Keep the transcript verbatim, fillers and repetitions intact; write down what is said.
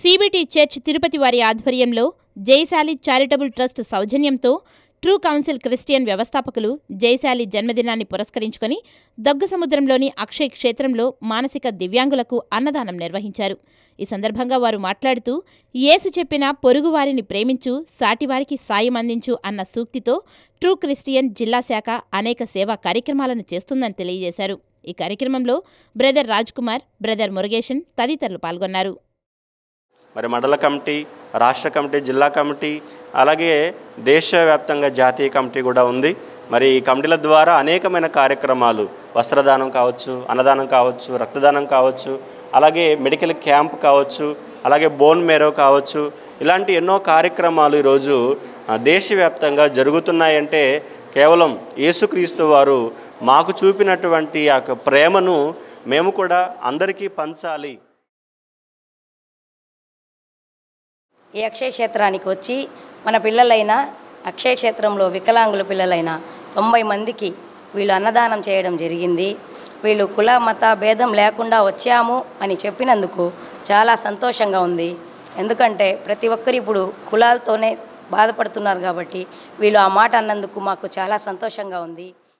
CBT church Tirupati వారి ఆధ్వర్యంలో Jayashali charitable trust సౌజన్యంతో ట్రూ కౌన్సిల్ క్రిస్టియన్ వ్యవస్థాపకులు జయశాలి జన్మదినాన్ని పురస్కరించుకుని దగ్గుసముద్రంలోని అక్షయ్ క్షేత్రంలో మానసిక దివ్యాంగులకు అన్నదానం నిర్వహించారు. ఈ సందర్భంగా వారు మాట్లాడుతూ, యేసు చెప్పిన పొరుగువారిని ప్రేమించు, సాటివారికి సాయం అందించు అన్న సూక్తితో ట్రూ క్రిస్టియన్ జిల్లా శాఖ అనేక సేవా కార్యక్రమాలను చేస్తుందని తెలియజేశారు. ఈ కార్యక్రమంలో బ్రదర్ రాజ్ కుమార్, బ్రదర్ మురుగేషన్ తదితరులు పాల్గొన్నారు. మరి మండల కమిటీ, రాష్ట్ర కమిటీ, జిల్లా కమిటీ, అలాగే దేశవ్యాప్తంగా జాతీయ కమిటీ కూడా ఉంది. మరి ఈ కమిటీల ద్వారా అనేకమైన కార్యక్రమాలు, వస్త్రదానం కావచ్చు, అన్నదానం కావచ్చు, రక్తదానం కావచ్చు, అలాగే మెడికల్ క్యాంప్ కావచ్చు, అలాగే బోన్ మేరో కావచ్చు, ఇలాంటి ఎన్నో కార్యక్రమాలు ఈరోజు దేశవ్యాప్తంగా జరుగుతున్నాయంటే కేవలం యేసుక్రీస్తు వారు మాకు చూపినటువంటి ఆ ప్రేమను మేము కూడా అందరికీ పంచాలి. ఈ అక్షయ క్షేత్రానికి వచ్చి మన పిల్లలైన అక్షయ క్షేత్రంలో వికలాంగుల పిల్లలైన తొంభై మందికి వీళ్ళు అన్నదానం చేయడం జరిగింది. వీళ్ళు కుల మత భేదం లేకుండా వచ్చాము అని చెప్పినందుకు చాలా సంతోషంగా ఉంది. ఎందుకంటే ప్రతి ఒక్కరు ఇప్పుడు కులాలతోనే బాధపడుతున్నారు కాబట్టి వీళ్ళు ఆ మాట అన్నందుకు మాకు చాలా సంతోషంగా ఉంది.